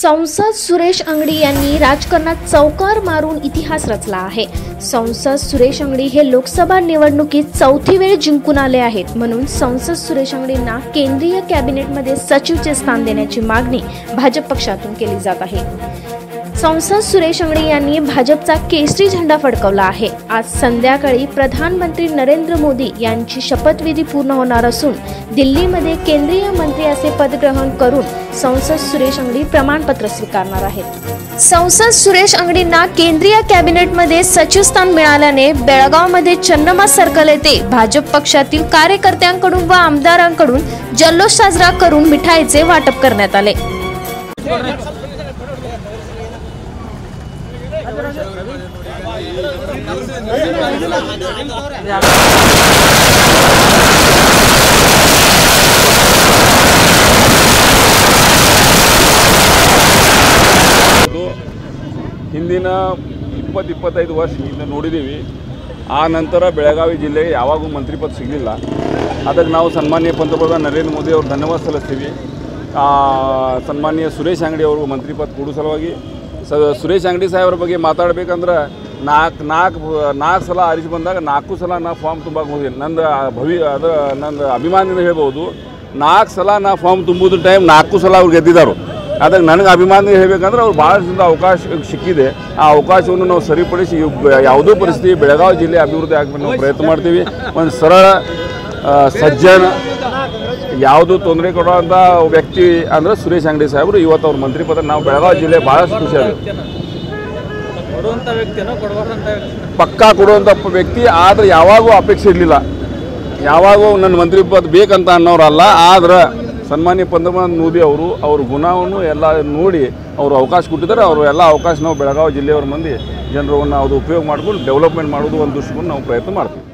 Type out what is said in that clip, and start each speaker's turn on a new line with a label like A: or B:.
A: संसद सुरेश अंगडी यांनी राजकारणात चौकार मारून इतिहास रचला आहे। संसद सुरेश अंगडी हे लोकसभा निवडणुकीत चौथी वेळ जिंकून आले आहेत। म्हणून संसद सुरेश अंगडींना केंद्रीय कॅबिनेटमध्ये सचिवचे स्थान देण्याची मागणी भाजप पक्षातून केली जात आहे। संसद सुरेश अंगडी यांनी भाजपचा केसरी झेंडा फडकवला आहे। आज संध्याकाळी प्रधानमंत्री नरेंद्र मोदी यांची शपथविधी पूर्ण होणार असून दिल्लीमध्ये केंद्रीय मंत्री असे पद ग्रहण करून संसद सुरेश अंगडी प्रमाणपत्र स्वीकारणार आहेत। संसद सुरेश अंगडींना केंद्रीय कॅबिनेटमध्ये सचिव स्थान मिळाल्याने बेळगावमध्ये चन्नम्मा सर्कल येथे भाजप पक्षातील कार्यकर्त्यांकडून व आमदारांकडून जल्लोष साजरा करून मिठाईचे वाटप करण्यात आले।
B: ಹಿಂದಿನ 20-25 ವರ್ಷ ಹಿಂದೆ ನೋಡಿದ್ದೀವಿ। ಆ ನಂತರ ಬೆಳಗಾವಿ ಜಿಲ್ಲೆಗೆ ಯಾವಾಗೂ ಮಂತ್ರಿಪದ ಸಿಗಲಿಲ್ಲ। ಅದಕ್ಕೆ ನಾವು ಸನ್ಮಾನ್ಯ ಪಂತಪ್ರಧಾನ ನರೇಂದ್ರ ಮೋದಿ ಅವರು ಧನ್ಯವಾದ ಸಲ್ಲಿಸ್ತೀವಿ। ಸನ್ಮಾನ್ಯ ಸುರೇಶ್ ಅಂಗಡಿ ಅವರು ಮಂತ್ರಿಪದ ಕೊಡೋ ಸಲುವಾಗಿ ಸುರೇಶ್ ಅಂಗಡಿ ಸಾಹೇಬ್ರ ಬಗ್ಗೆ ಮಾತಾಡಬೇಕಂದ್ರೆ ನಾಲ್ಕು ಸಲ ಆರಿಸಿ ಬಂದಾಗ 4 ಸಲ ನಾ ಫಾರ್ಮ್ ತುಂಬಕ್ಕೆ ಹೋಗಿಲ್ಲ। ನಂದು ಅಭಿಮಾನದಿಂದ ಹೇಳ್ಬೋದು, 4 ಸಲ ನಾ ಫಾರ್ಮ್ ತುಂಬೋದು ಟೈಮ್ 4 ಸಲ ಅವ್ರು ಗೆದ್ದಿದ್ದಾರೆ। ಅದಕ್ಕೆ ನನಗೆ ಅಭಿಮಾನ ಹೇಳಬೇಕಂದ್ರೆ ಅವ್ರು ಭಾಳದಿಂದ ಅವಕಾಶ ಸಿಕ್ಕಿದೆ। ಆ ಅವಕಾಶವನ್ನು ನಾವು ಸರಿಪಡಿಸಿ ಯಾವುದೋ ಪರಿಸ್ಥಿತಿ ಬೆಳಗಾವಿ ಜಿಲ್ಲೆ ಅಭಿವೃದ್ಧಿ ಆಗಬೇಕು ನಾವು ಪ್ರಯತ್ನ ಮಾಡ್ತೀವಿ। ಒಂದು ಸರಳ ಸಜ್ಜನ ಯಾವುದೂ ತೊಂದರೆ ಕೊಡುವಂಥ ವ್ಯಕ್ತಿ ಅಂದರೆ ಸುರೇಶ್ ಅಂಗಡಿ ಸಾಹೇಬರು। ಇವತ್ತು ಅವ್ರ ಮಂತ್ರಿ ಪದ ನಾವು ಬೆಳಗಾವಿ ಜಿಲ್ಲೆ ಭಾಳಷ್ಟು ಖುಷಿಯಾಗಿದೆ। ಪಕ್ಕಾ ಕೊಡುವಂಥ ವ್ಯಕ್ತಿ, ಆದರೆ ಯಾವಾಗೂ ಅಪೇಕ್ಷೆ ಇರಲಿಲ್ಲ, ಯಾವಾಗೂ ನನ್ನ ಮಂತ್ರಿ ಪದ ಬೇಕಂತ ಅನ್ನೋರಲ್ಲ। ಆದರೆ ಸನ್ಮಾನ್ಯ ಪಂತಪ್ರಧಾನ ಮೋದಿ ಅವರು ಅವ್ರ ಗುಣವನ್ನು ಎಲ್ಲ ನೋಡಿ ಅವರು ಅವಕಾಶ ಕೊಟ್ಟಿದ್ದಾರೆ। ಅವರು ಎಲ್ಲ ಅವಕಾಶ ನಾವು ಬೆಳಗಾವಿ ಜಿಲ್ಲೆಯವ್ರ ಮಂದಿ ಜನರನ್ನು ಅದು ಉಪಯೋಗ ಮಾಡ್ಕೊಂಡು ಡೆವಲಪ್ಮೆಂಟ್ ಮಾಡೋದು ಒಂದು ದೃಷ್ಟಿಕೊಂಡು ನಾವು ಪ್ರಯತ್ನ ಮಾಡ್ತೀವಿ।